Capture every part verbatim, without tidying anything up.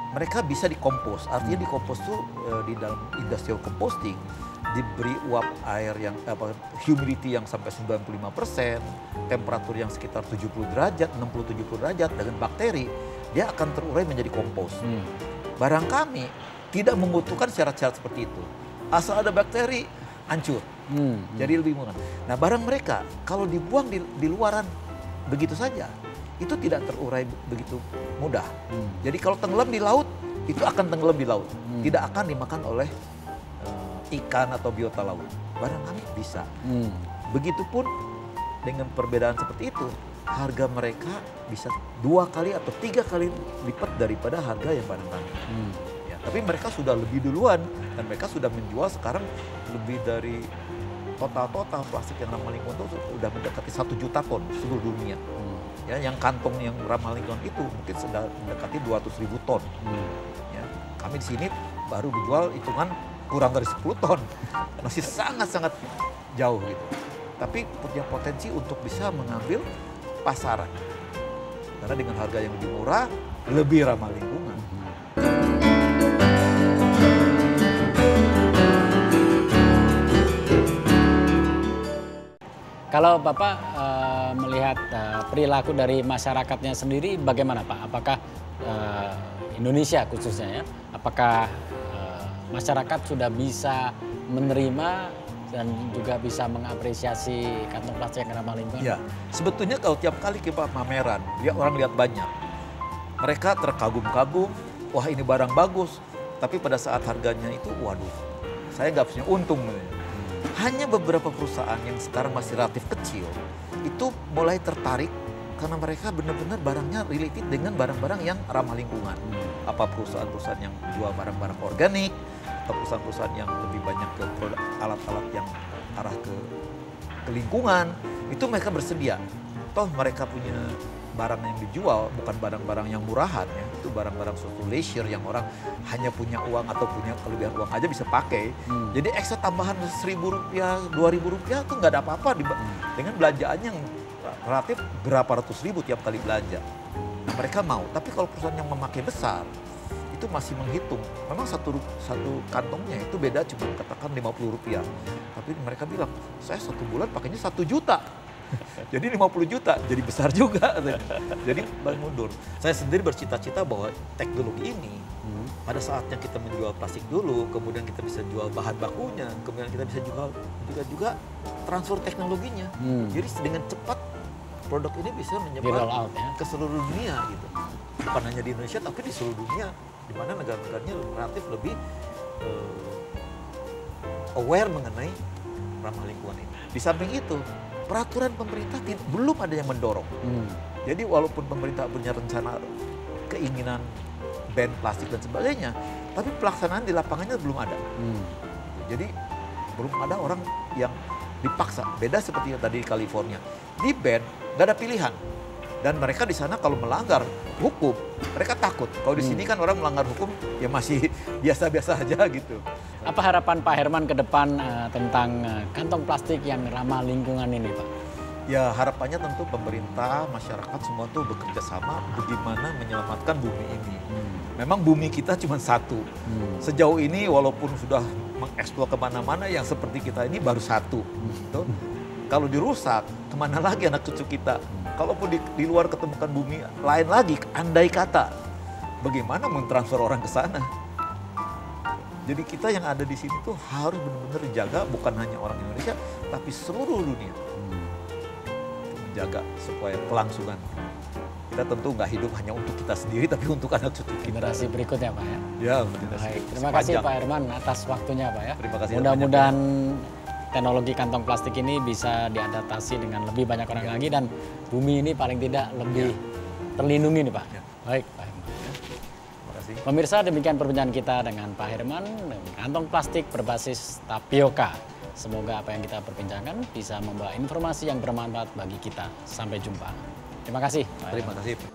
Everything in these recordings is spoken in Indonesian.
mereka bisa dikompos. Artinya dikompos itu uh, di dalam industrial composting diberi uap air yang apa humidity yang sampai sembilan puluh lima persen, temperatur yang sekitar tujuh puluh derajat, enam puluh tujuh puluh derajat dengan bakteri, dia akan terurai menjadi kompos. Hmm. Barang kami tidak membutuhkan syarat-syarat seperti itu. Asal ada bakteri, hancur. Hmm. Jadi lebih murah. Nah, barang mereka kalau dibuang di, di luaran begitu saja, itu tidak terurai begitu mudah. Hmm. Jadi kalau tenggelam di laut, itu akan tenggelam di laut. Hmm. Tidak akan dimakan oleh ikan atau biota laut. Barang kami bisa. Hmm. Begitupun dengan perbedaan seperti itu, harga mereka bisa dua kali atau tiga kali lipat daripada harga yang barang kami. Hmm. Ya, tapi mereka sudah lebih duluan dan mereka sudah menjual sekarang lebih dari total-total plastik yang ramah lingkungan itu sudah mendekati satu juta ton seluruh dunia. Hmm. Ya, yang kantong yang ramah lingkungan itu mungkin sudah mendekati dua ratus ribu ton. Hmm. Ya, kami di sini baru menjual hitungan kurang dari sepuluh ton, masih sangat-sangat jauh gitu. Tapi punya potensi untuk bisa mengambil pasaran. Karena dengan harga yang lebih murah, lebih ramah lingkungan. Kalau Bapak uh, melihat uh, perilaku dari masyarakatnya sendiri bagaimana Pak? Apakah uh, Indonesia khususnya ya, apakah masyarakat sudah bisa menerima dan juga bisa mengapresiasi kantong plastik yang ramah lingkungan? Ya, sebetulnya kalau tiap kali kita pameran, lihat orang lihat banyak, mereka terkagum-kagum, wah ini barang bagus, tapi pada saat harganya itu, waduh, saya nggak punya untung. Hanya beberapa perusahaan yang sekarang masih relatif kecil, itu mulai tertarik karena mereka benar-benar barangnya related dengan barang-barang yang ramah lingkungan. Apa perusahaan-perusahaan yang jual barang-barang organik, atau perusahaan-perusahaan yang lebih banyak ke produk alat-alat yang arah ke, ke lingkungan, itu mereka bersedia. Toh mereka punya barang yang dijual, bukan barang-barang yang murahan ya, itu barang-barang suatu leisure yang orang hanya punya uang atau punya kelebihan uang aja bisa pakai. Hmm. Jadi ekstra tambahan seribu rupiah, dua ribu rupiah itu nggak ada apa-apa hmm. dengan belanjaan yang relatif berapa ratus ribu tiap kali belanja. Nah, mereka mau, tapi kalau perusahaan yang memakai besar, itu masih menghitung. Memang satu, satu kantongnya itu beda cuma katakan lima puluh rupiah. Tapi mereka bilang, saya satu bulan pakainya satu juta. Jadi lima puluh juta, jadi besar juga. Jadi balik mundur. Saya sendiri bercita-cita bahwa teknologi ini, hmm. pada saatnya kita menjual plastik dulu, kemudian kita bisa jual bahan bakunya, kemudian kita bisa jual juga juga transfer teknologinya. Hmm. Jadi dengan cepat produk ini bisa menyebar out, ya? Ke seluruh dunia gitu. Bukan hanya di Indonesia, tapi di seluruh dunia, di mana negara-negaranya relatif lebih uh, aware mengenai ramah lingkungan ini. Di samping itu, peraturan pemerintah belum ada yang mendorong. Hmm. Jadi walaupun pemerintah punya rencana keinginan ban plastik dan sebagainya, tapi pelaksanaan di lapangannya belum ada. Hmm. Jadi belum ada orang yang dipaksa. Beda seperti yang tadi di California. Di ban nggak ada pilihan. Dan mereka di sana kalau melanggar hukum, mereka takut. Kalau di sini kan orang melanggar hukum ya masih biasa-biasa aja gitu. Apa harapan Pak Herman ke depan uh, tentang uh, kantong plastik yang ramah lingkungan ini, Pak? Ya harapannya tentu pemerintah, masyarakat semua tuh bekerja sama bagaimana menyelamatkan bumi ini. Hmm. Memang bumi kita cuma satu. Hmm. Sejauh ini walaupun sudah mengeksplor kemana-mana, yang seperti kita ini baru satu. Hmm. Gitu. Kalau dirusak, kemana lagi anak cucu kita? Kalaupun di, di luar ketemukan bumi lain lagi, andai kata, bagaimana mentransfer orang ke sana? Jadi kita yang ada di sini tuh harus benar-benar dijaga, bukan hanya orang Indonesia, tapi seluruh dunia. Menjaga supaya kelangsungan. Kita tentu nggak hidup hanya untuk kita sendiri, tapi untuk anak cucu kita. Generasi berikutnya, Pak ya? Ya, baik. Terima kasih Pak Herman atas waktunya, Pak ya. Terima kasih. Mudah-mudahan teknologi kantong plastik ini bisa diadaptasi dengan lebih banyak orang ya. lagi, dan bumi ini paling tidak lebih ya. terlindungi nih Pak. Ya. Baik Pak Herman. Ya. Terima kasih. Pemirsa, demikian perbincangan kita dengan Pak Herman, kantong plastik berbasis tapioka. Semoga apa yang kita perbincangkan bisa membawa informasi yang bermanfaat bagi kita. Sampai jumpa. Terima kasih. Pak Terima Herman. kasih.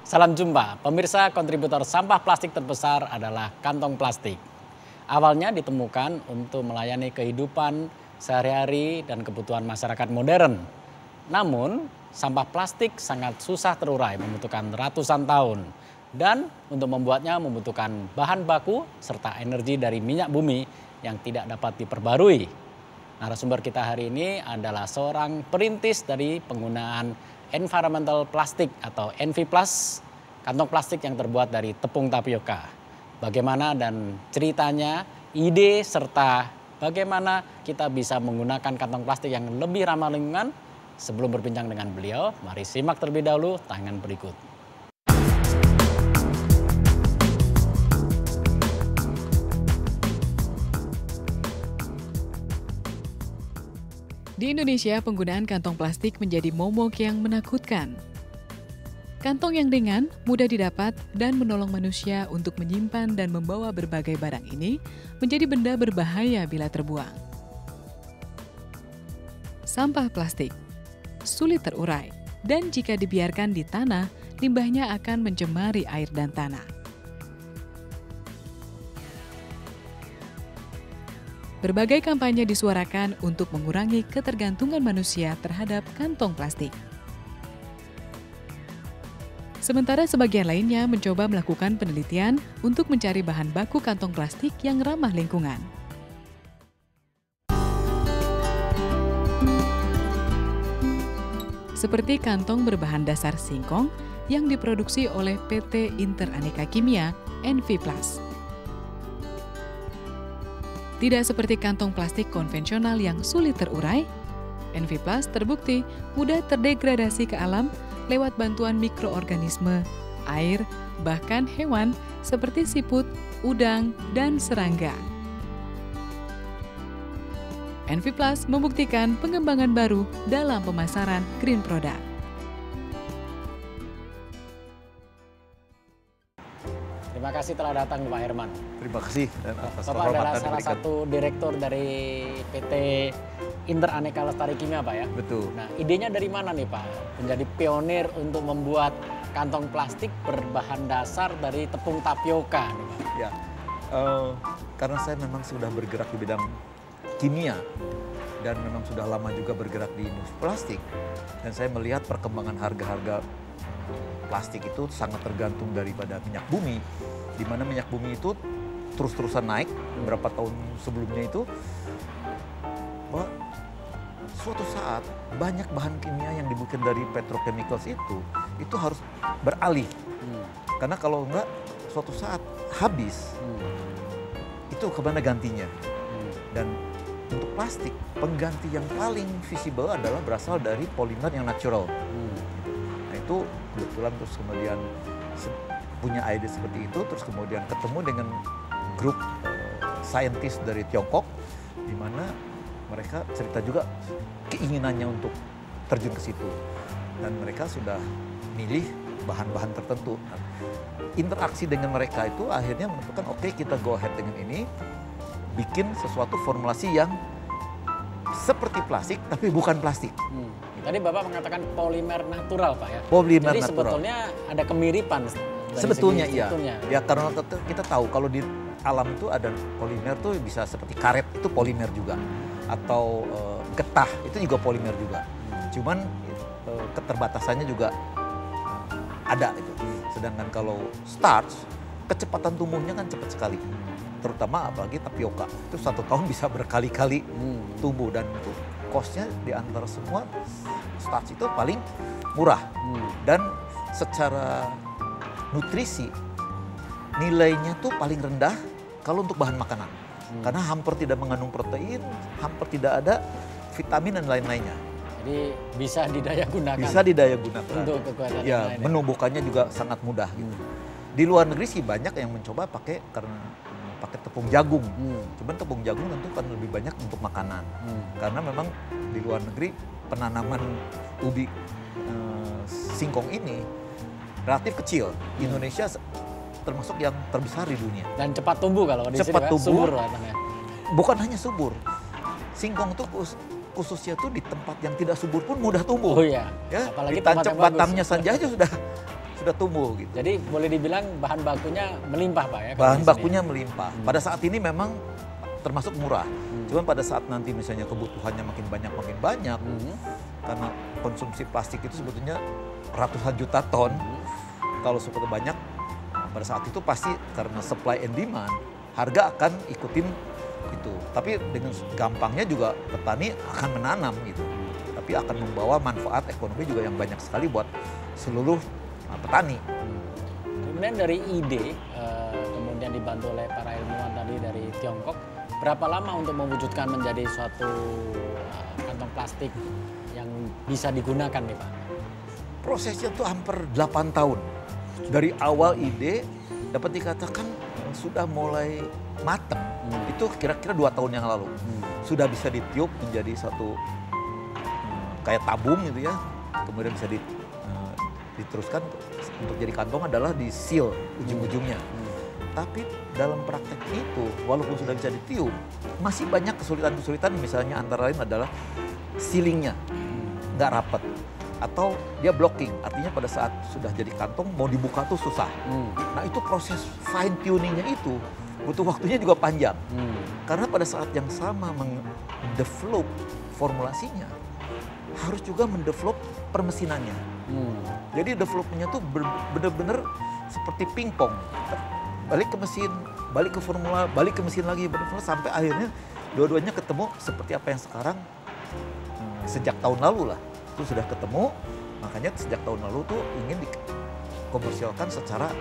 Salam jumpa, pemirsa. Kontributor sampah plastik terbesar adalah kantong plastik. Awalnya ditemukan untuk melayani kehidupan sehari-hari dan kebutuhan masyarakat modern. Namun, sampah plastik sangat susah terurai, membutuhkan ratusan tahun. Dan untuk membuatnya membutuhkan bahan baku serta energi dari minyak bumi yang tidak dapat diperbarui. Narasumber kita hari ini adalah seorang perintis dari penggunaan environmental plastik atau Enviplas, kantong plastik yang terbuat dari tepung tapioka. Bagaimana dan ceritanya, ide serta bagaimana kita bisa menggunakan kantong plastik yang lebih ramah lingkungan. Sebelum berbincang dengan beliau, mari simak terlebih dahulu tayangan berikut. Di Indonesia, penggunaan kantong plastik menjadi momok yang menakutkan. Kantong yang ringan, mudah didapat, dan menolong manusia untuk menyimpan dan membawa berbagai barang ini menjadi benda berbahaya bila terbuang. Sampah plastik sulit terurai, dan jika dibiarkan di tanah, limbahnya akan mencemari air dan tanah. Berbagai kampanye disuarakan untuk mengurangi ketergantungan manusia terhadap kantong plastik. Sementara sebagian lainnya mencoba melakukan penelitian untuk mencari bahan baku kantong plastik yang ramah lingkungan. Seperti kantong berbahan dasar singkong yang diproduksi oleh P T Interaneka Kimia Enviplas. Tidak seperti kantong plastik konvensional yang sulit terurai, Enviplas terbukti mudah terdegradasi ke alam lewat bantuan mikroorganisme, air, bahkan hewan seperti siput, udang, dan serangga. Enviplas membuktikan pengembangan baru dalam pemasaran green product. Terima kasih telah datang Pak Herman. Terima kasih dan atas Bapak adalah salah diberikan. satu direktur dari P T Interaneka Lestari Kimia, Pak ya? Betul. Nah, idenya dari mana nih Pak? Menjadi pionir untuk membuat kantong plastik berbahan dasar dari tepung tapioka nih, Pak. Ya, uh, karena saya memang sudah bergerak di bidang kimia dan memang sudah lama juga bergerak di industri plastik, dan saya melihat perkembangan harga-harga plastik itu sangat tergantung daripada minyak bumi, di mana minyak bumi itu terus-terusan naik beberapa tahun sebelumnya itu, bahwa suatu saat banyak bahan kimia yang dibuat dari petrochemicals itu, itu harus beralih. Hmm. Karena kalau enggak, suatu saat habis, hmm. itu kemana gantinya. Hmm. Dan untuk plastik, pengganti yang paling visible adalah berasal dari polimer yang natural. Hmm. Nah itu kebetulan terus kemudian punya ide seperti itu, terus kemudian ketemu dengan grup uh, saintis dari Tiongkok, di mana mereka cerita juga keinginannya untuk terjun ke situ, dan mereka sudah milih bahan-bahan tertentu. Nah, interaksi dengan mereka itu akhirnya menentukan, oke okay, kita go ahead dengan ini, bikin sesuatu formulasi yang seperti plastik tapi bukan plastik. Hmm. Tadi Bapak mengatakan polimer natural, Pak ya? Polimer Jadi natural. sebetulnya ada kemiripan. Sebetulnya iya. Ya karena kita tahu kalau di alam itu ada polimer tuh bisa seperti karet, itu polimer juga. Atau uh, getah, itu juga polimer juga. Hmm. Cuman uh, keterbatasannya juga uh, ada itu. Hmm. Sedangkan kalau starch, kecepatan tumbuhnya kan cepat sekali. Terutama apalagi tapioka, itu satu tahun bisa berkali-kali hmm. tumbuh, dan itu cost-nya di antara semua starch itu paling murah. Hmm. Dan secara nutrisi nilainya tuh paling rendah kalau untuk bahan makanan. Hmm. Karena hampir tidak mengandung protein, hampir tidak ada vitamin dan lain-lainnya. Jadi bisa didaya gunakan. Bisa didaya gunakan. Untuk kekuatan ya, lain. Menumbuhkannya juga sangat mudah. Hmm. Gitu. Di luar negeri sih banyak yang mencoba pakai karena pakai tepung jagung. Hmm. Cuman tepung jagung tentu kan lebih banyak untuk makanan. Hmm. Karena memang di luar negeri penanaman ubi e, singkong ini relatif kecil. Hmm. Indonesia termasuk yang terbesar di dunia. Dan cepat tumbuh kalau di cepat sini, tumbuh. Subur katanya. Bukan hanya subur. Singkong itu khususnya tuh di tempat yang tidak subur pun mudah tumbuh. Oh iya. Ya, apalagi ditancap batangnya bagus. saja aja sudah sudah tumbuh gitu. Jadi boleh dibilang bahan bakunya melimpah Pak ya? Bahan bakunya melimpah. Hmm. Pada saat ini memang termasuk murah. Hmm. Cuman pada saat nanti misalnya kebutuhannya makin banyak makin banyak, hmm. karena konsumsi plastik itu sebetulnya ratusan juta ton. Hmm. Kalau seperti banyak, pada saat itu pasti karena supply and demand, harga akan ikutin itu. Tapi dengan gampangnya juga petani akan menanam gitu. Tapi akan membawa manfaat ekonomi juga yang banyak sekali buat seluruh uh, petani. Hmm. Kemudian dari ide, uh, kemudian dibantu oleh para ilmuwan tadi dari Tiongkok, berapa lama untuk mewujudkan menjadi suatu uh, kantong plastik yang bisa digunakan nih Pak? Prosesnya tuh hampir delapan tahun. Dari awal ide dapat dikatakan uh, sudah mulai matang. Hmm. Itu kira-kira dua tahun yang lalu. Hmm. Sudah bisa ditiup menjadi satu kayak tabung gitu ya, kemudian bisa di, uh, diteruskan untuk jadi kantong adalah di seal ujung-ujungnya. Hmm. Tapi dalam praktek itu, walaupun sudah bisa ditiup, masih banyak kesulitan-kesulitan, misalnya antara lain adalah sealingnya nggak rapat atau dia blocking, artinya pada saat sudah jadi kantong mau dibuka tuh susah. Hmm. Nah itu proses fine tuningnya itu butuh waktunya juga panjang, hmm. karena pada saat yang sama mendevelop formulasinya harus juga mendevelop permesinannya. Hmm. Jadi developmentnya tuh benar-benar seperti pingpong. Balik ke mesin, balik ke formula, balik ke mesin lagi, benar-benar sampai akhirnya dua-duanya ketemu seperti apa yang sekarang hmm, sejak tahun lalu lah. Itu sudah ketemu, makanya sejak tahun lalu tuh ingin dikomersialkan secara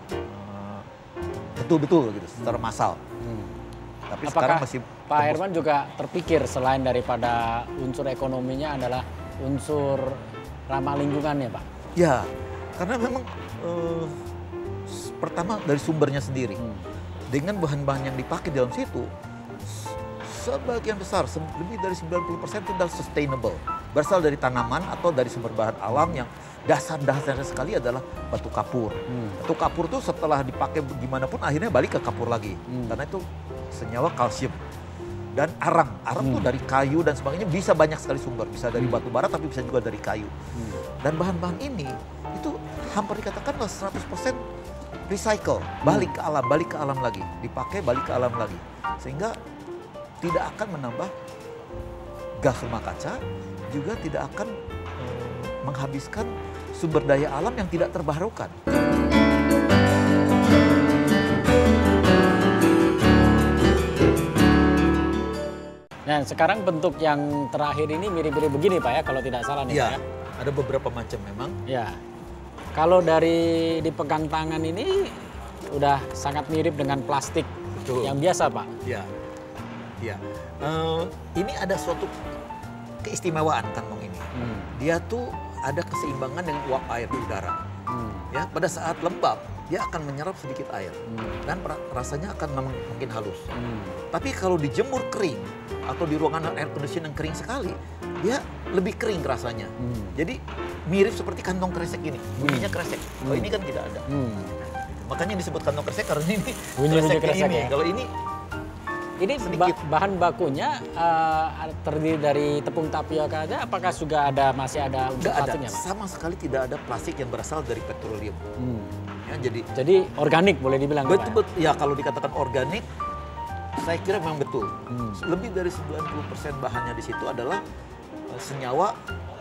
betul-betul uh, gitu, secara massal. Hmm. Tapi apakah sekarang masih Pak Herman juga terpikir selain daripada unsur ekonominya adalah unsur ramah lingkungannya Pak? Ya, karena memang uh, pertama dari sumbernya sendiri. Hmm. Dengan bahan-bahan yang dipakai dalam situ, sebagian besar, lebih dari sembilan puluh persen itu adalah sustainable. Berasal dari tanaman atau dari sumber bahan alam yang dasar-dasarnya sekali adalah batu kapur. Hmm. Batu kapur itu setelah dipakai gimana pun akhirnya balik ke kapur lagi. Hmm. Karena itu senyawa kalsium. Dan arang, arang hmm. tuh dari kayu dan sebagainya bisa banyak sekali sumber. Bisa dari hmm. batu bara tapi bisa juga dari kayu. Hmm. Dan bahan-bahan ini itu hampir dikatakan seratus persen recycle. Balik hmm. ke alam, balik ke alam lagi. Dipakai, balik ke alam lagi. Sehingga tidak akan menambah gas rumah kaca, juga tidak akan eh, menghabiskan sumber daya alam yang tidak terbarukan. Nah, sekarang bentuk yang terakhir ini mirip-mirip begini Pak ya, kalau tidak salah nih ya, Pak ya. Ada beberapa macam memang. Ya, kalau dari dipegang tangan ini udah sangat mirip dengan plastik. Betul. Yang biasa Pak. Ya, ya. Uh, ini ada suatu keistimewaan kantong ini. Hmm. Dia tuh ada keseimbangan dengan uap air di udara. Hmm. Ya, pada saat lembab dia akan menyerap sedikit air hmm. dan rasanya akan memang makin halus. Hmm. Tapi kalau dijemur kering atau di ruangan air condition yang kering sekali, dia lebih kering rasanya. Hmm. Jadi mirip seperti kantong kresek ini, bunyinya kresek. Kalau hmm. ini kan tidak ada. Hmm. Makanya disebut kantong kresek karena ini bunyi kresek ini. Ya? Kalau ini ini ba bahan bakunya uh, terdiri dari tepung tapioka aja. Apakah juga ada masih ada unsur plastiknya? Ada, sama sekali tidak ada plastik yang berasal dari petroleum. Hmm. Ya, jadi jadi organik boleh dibilang. Betul, betul. Ya kalau dikatakan organik, saya kira memang betul. Hmm. Lebih dari sembilan puluh persen bahannya di situ adalah uh, senyawa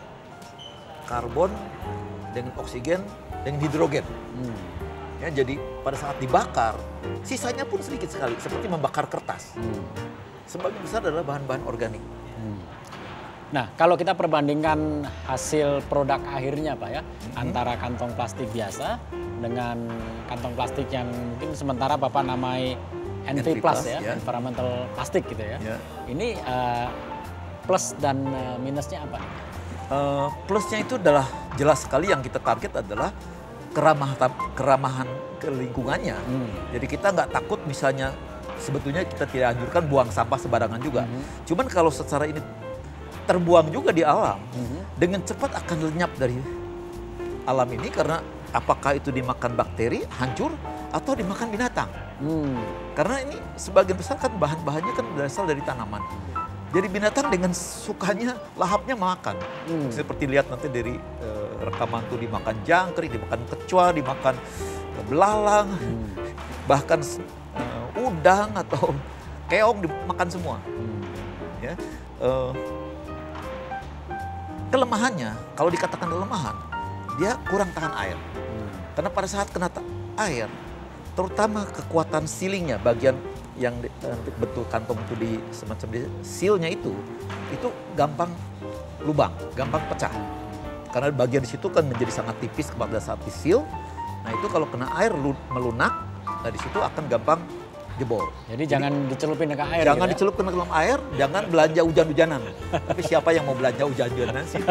karbon dengan oksigen dengan hidrogen. Hmm. Ya, jadi pada saat dibakar, sisanya pun sedikit sekali, seperti membakar kertas. Hmm. Sebagian besar adalah bahan-bahan organik. Hmm. Nah, kalau kita perbandingkan hasil produk akhirnya Pak ya, hmm. antara kantong plastik biasa dengan kantong plastik yang mungkin sementara Bapak namai N V Plus ya, ya, environmental plastik gitu ya. ya. Ini uh, plus dan uh, minusnya apa? Uh, plusnya itu adalah jelas sekali yang kita target adalah keramah, keramahan ke lingkungannya. Hmm. Jadi kita nggak takut misalnya sebetulnya kita tidak anjurkan buang sampah sembarangan juga. Hmm. Cuman kalau secara ini terbuang juga di alam, hmm. dengan cepat akan lenyap dari alam ini karena apakah itu dimakan bakteri, hancur, atau dimakan binatang. Hmm. Karena ini sebagian besar kan bahan-bahannya kan berasal dari tanaman. Jadi binatang dengan sukanya, lahapnya makan. Hmm. Seperti lihat nanti dari uh, rekaman tuh dimakan jangkrik, dimakan kecoa, dimakan belalang, hmm. bahkan uh, udang atau keong dimakan semua. Hmm. Ya, uh, kelemahannya, kalau dikatakan kelemahan, dia kurang tahan air. Hmm. Karena pada saat kena air, terutama kekuatan sealingnya, bagian yang uh, betul kantong itu di semacam di sealnya itu, itu gampang lubang, gampang pecah. Karena bagian di situ kan menjadi sangat tipis pada saat di seal. Nah itu kalau kena air melunak, nah di situ akan gampang jebol. Jadi, Jadi jangan dicelupin ke air. Jangan gitu dicelupin ke dalam air, jangan belanja hujan-hujanan. Tapi siapa yang mau belanja hujan-hujanan sih?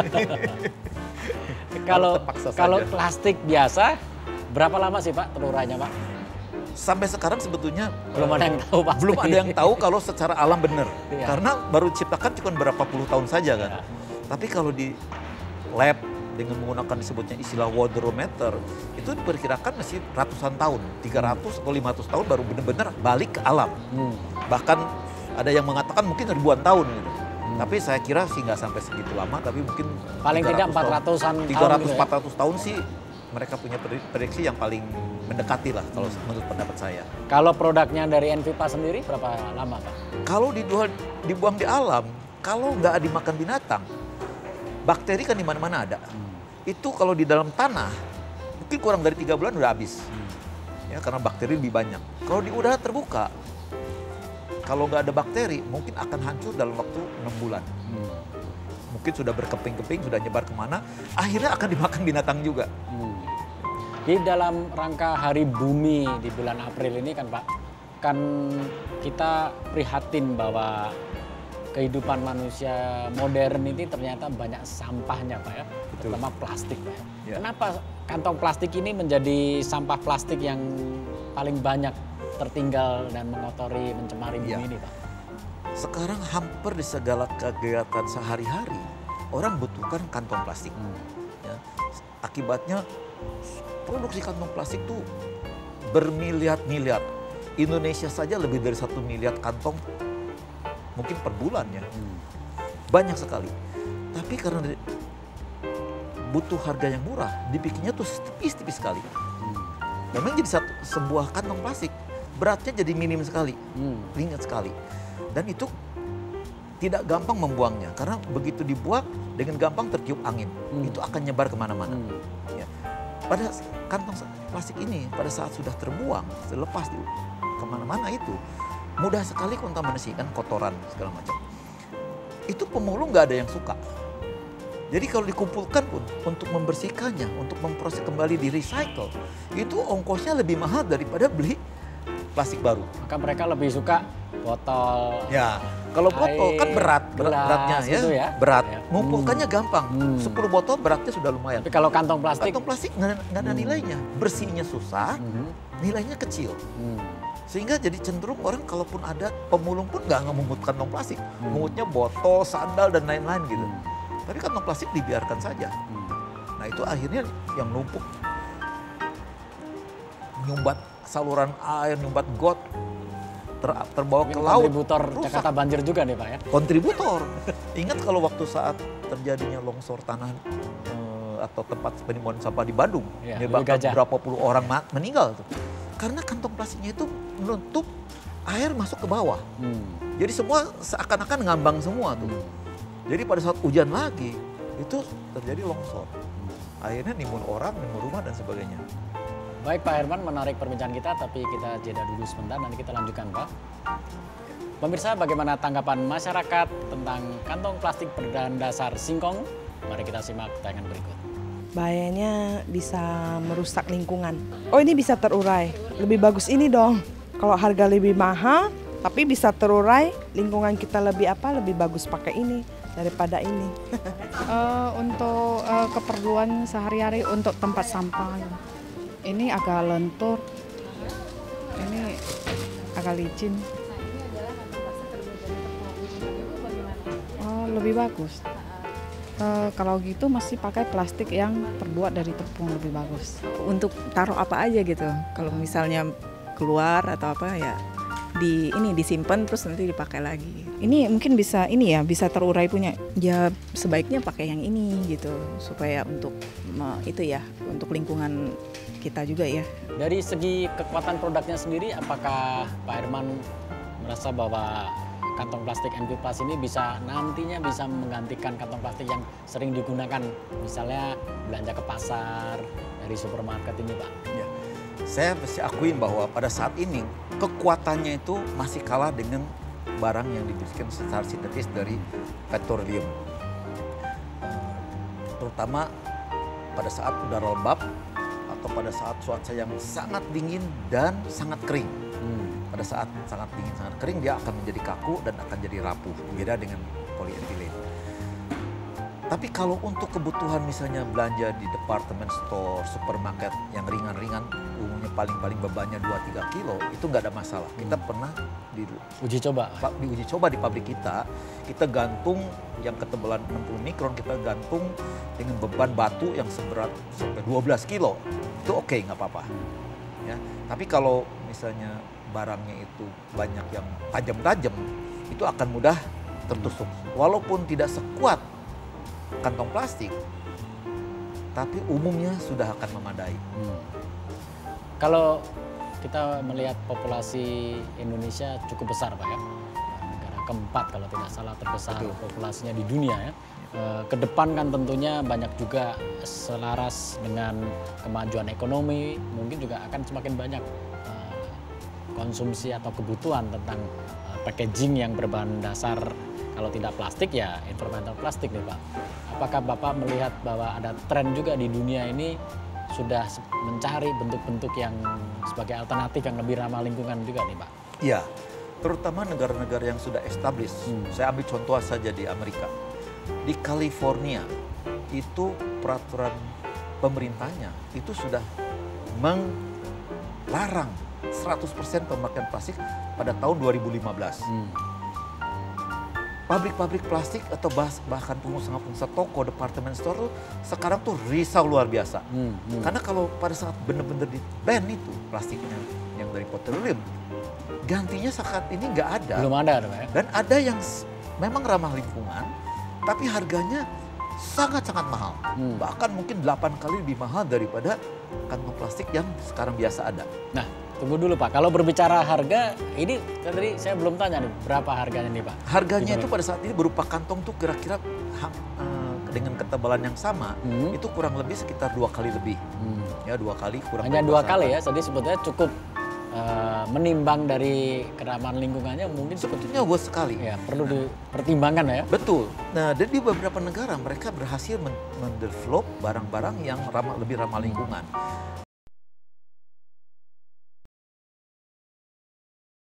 Kalau kalau plastik biasa, berapa lama sih Pak teluranya Pak? Sampai sekarang sebetulnya belum ada yang tahu pasti. Belum ada yang tahu kalau secara alam benar. Ya. Karena baru diciptakan cuma berapa puluh tahun saja kan. Ya. Tapi kalau di lab dengan menggunakan disebutnya istilah waterometer, itu diperkirakan masih ratusan tahun, tiga ratus atau lima ratus tahun baru benar-benar balik ke alam. Hmm. Bahkan ada yang mengatakan mungkin ribuan tahun gitu. Hmm. Tapi saya kira sih nggak sampai segitu lama, tapi mungkin paling tidak empat ratusan tahun. tiga ratus sampai empat ratus tahun sih mereka punya prediksi yang paling mendekati lah kalau hmm. menurut pendapat saya. Kalau produknya dari Envipa sendiri berapa lama Pak? Kalau dijual, dibuang di alam, kalau nggak dimakan binatang, bakteri kan di mana-mana ada. Hmm. Itu kalau di dalam tanah, mungkin kurang dari tiga bulan udah habis. Hmm. Ya, karena bakteri lebih banyak. Kalau di udara terbuka, kalau nggak ada bakteri, mungkin akan hancur dalam waktu enam bulan. Hmm. Mungkin sudah berkeping-keping, sudah nyebar kemana, akhirnya akan dimakan binatang juga. Hmm. Di dalam rangka Hari Bumi di bulan April ini kan Pak, kan kita prihatin bahwa kehidupan manusia modern ini ternyata banyak sampahnya Pak ya, betul. Terutama plastik Pak ya. Ya. Kenapa kantong plastik ini menjadi sampah plastik yang paling banyak tertinggal dan mengotori, mencemari bumi ya. Ini Pak? Sekarang hampir di segala kegiatan sehari-hari orang butuhkan kantong plastik. Hmm. Ya. Akibatnya produksi kantong plastik itu bermiliar-miliar. Indonesia saja lebih dari satu miliar kantong mungkin per bulan ya. Hmm. Banyak sekali. Tapi karena butuh harga yang murah, dibikinnya tuh tipis-tipis sekali. Hmm. Memang jadi satu, sebuah kantong plastik beratnya jadi minim sekali, hmm. ringan sekali. Dan itu tidak gampang membuangnya karena begitu dibuang dengan gampang tertiup angin, hmm. itu akan nyebar kemana-mana. Hmm. Ya. Pada kantong plastik ini pada saat sudah terbuang, lepas kemana-mana itu mudah sekali kontaminasikan kotoran segala macam. Itu pemulung nggak ada yang suka. Jadi kalau dikumpulkan pun untuk membersihkannya, untuk memproses kembali di recycle, itu ongkosnya lebih mahal daripada beli plastik baru. Maka mereka lebih suka botol. Ya, kalau botol kan berat, berat beratnya ya, ya, berat. Ya. Mengumpulkannya hmm. gampang. Hmm. sepuluh botol beratnya sudah lumayan. Tapi kalau kantong plastik, kantong plastik nggak ada nilainya. Bersihnya susah, hmm. nilainya kecil. Hmm. Sehingga jadi cenderung orang kalaupun ada pemulung pun nggak memungut kantong plastik. Hmm. Mungutnya botol, sandal dan lain-lain gitu. Hmm. Tapi kantong plastik dibiarkan saja. Hmm. Nah itu akhirnya yang numpuk, nyumbat saluran air, nyumbat got, ter, terbawa ke laut. Kontributor Jakarta banjir juga nih Pak ya? Kontributor. Ingat kalau waktu saat terjadinya longsor tanah eh, atau tempat penimbunan sampah di Bandung, ya, menyebabkan berapa puluh orang meninggal tuh. Karena kantong plastiknya itu menutup air masuk ke bawah. Hmm. Jadi semua seakan-akan ngambang semua tuh. Hmm. Jadi pada saat hujan lagi, itu terjadi longsor. Akhirnya nimbun orang, nimbun rumah dan sebagainya. Baik Pak Herman, menarik perbincangan kita, tapi kita jeda dulu sebentar, nanti kita lanjutkan Pak. Pemirsa, bagaimana tanggapan masyarakat tentang kantong plastik berbahan dasar singkong? Mari kita simak tayangan berikut. Bahayanya bisa merusak lingkungan. Oh ini bisa terurai, lebih bagus ini dong. Kalau harga lebih mahal, tapi bisa terurai, lingkungan kita lebih apa, lebih bagus pakai ini daripada ini. uh, untuk uh, keperluan sehari-hari untuk tempat sampah. Ini agak lentur, ini agak licin. Oh, lebih bagus. Uh, kalau gitu masih pakai plastik yang terbuat dari tepung lebih bagus. Untuk taruh apa aja gitu, kalau misalnya keluar atau apa ya di ini disimpan terus nanti dipakai lagi. Ini mungkin bisa ini ya, bisa terurai punya. Ya sebaiknya pakai yang ini gitu supaya untuk me- itu ya untuk lingkungan kita juga ya. Dari segi kekuatan produknya sendiri, apakah Pak Herman merasa bahwa kantong plastik N V Plus ini bisa nantinya bisa menggantikan kantong plastik yang sering digunakan, misalnya belanja ke pasar dari supermarket ini, Pak? Ya. Saya mesti akuin bahwa pada saat ini kekuatannya itu masih kalah dengan barang yang dibikin secara sintetis dari petroleum. Eh, terutama pada saat udara lembab atau pada saat cuaca yang sangat dingin dan sangat kering. Hmm. Pada saat sangat dingin, sangat kering, dia akan menjadi kaku dan akan jadi rapuh. Beda dengan polyethylene. Tapi kalau untuk kebutuhan misalnya belanja di department store, supermarket yang ringan-ringan, umumnya paling-paling bebannya dua tiga kilo, itu nggak ada masalah. Kita pernah di, Uji coba? pa- diuji coba di pabrik kita, kita gantung yang ketebalan enam puluh mikron, kita gantung dengan beban batu yang seberat sampai dua belas kilo. Itu oke, nggak apa-apa. Ya. Tapi kalau misalnya barangnya itu banyak yang tajam-tajam, itu akan mudah tertusuk. Walaupun tidak sekuat kantong plastik, tapi umumnya sudah akan memadai. Hmm. Kalau kita melihat populasi Indonesia cukup besar, Pak ya, negara keempat kalau tidak salah terbesar Betul. populasinya di dunia ya. Eh, Ke depan kan tentunya banyak juga selaras dengan kemajuan ekonomi, mungkin juga akan semakin banyak eh, konsumsi atau kebutuhan tentang eh, packaging yang berbahan dasar, kalau tidak plastik ya environmental plastik nih Pak. Apakah Bapak melihat bahwa ada tren juga di dunia ini sudah se- mencari bentuk-bentuk yang sebagai alternatif yang lebih ramah lingkungan juga nih Pak? Ya, terutama negara-negara yang sudah established. Hmm. Saya ambil contoh saja di Amerika. Di California itu peraturan pemerintahnya itu sudah melarang seratus persen pemakaian plastik pada tahun dua ribu lima belas. Hmm. Pabrik-pabrik plastik atau bah- bahkan pengusaha-pengusaha toko, department store tuh sekarang tuh risau luar biasa. Hmm, hmm. Karena kalau pada saat benar-benar di ban itu plastiknya yang dari petroleum, gantinya saat ini nggak ada. Belum ada Pak ya? Dan ada yang s- memang ramah lingkungan, tapi harganya sangat-sangat mahal. Hmm. Bahkan mungkin delapan kali lebih mahal daripada kantong plastik yang sekarang biasa ada. Nah, tunggu dulu Pak. Kalau berbicara harga, ini tadi saya belum tanya nih, berapa harganya nih Pak? Harganya Gimana? itu pada saat ini berupa kantong tuh kira-kira ha- eh, dengan ketebalan yang sama, Hmm. itu kurang lebih sekitar dua kali lebih. Hmm. Ya dua kali kurang Hanya lebih dua pasaran. kali ya, jadi sebetulnya cukup eh, menimbang dari keramahan lingkungannya mungkin cukup Sebetulnya buat sekali. ya perlu dipertimbangkan ya. Betul. Nah, dan di beberapa negara mereka berhasil men- mendevelop barang-barang yang ramah, lebih ramah lingkungan.